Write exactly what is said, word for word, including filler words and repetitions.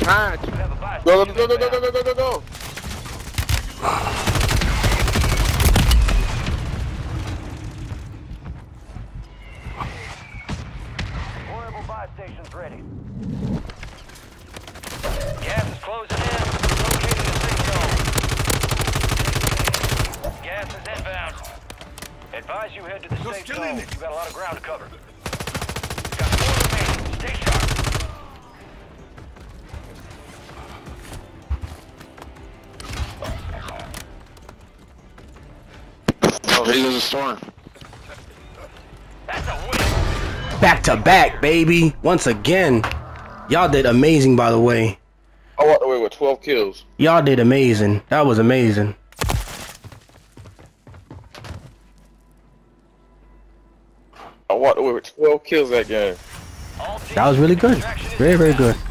behind you. Go, go, go, go, go, go, go, go, go. Deployable buy stations ready. Gas is closing in. Locating the safe zone. Gas is inbound. Advise you head to the You're safe still zone. in it. You got a lot of ground to cover. Got four remaining. Stay sharp. Oh, here's a storm. That's a win. Back to back, baby. Once again. Y'all did amazing, by the way. I walked away with twelve kills. Y'all did amazing. That was amazing. I walked away with twelve kills that game. All teams, That was really good. extraction is Very, very good. inbound.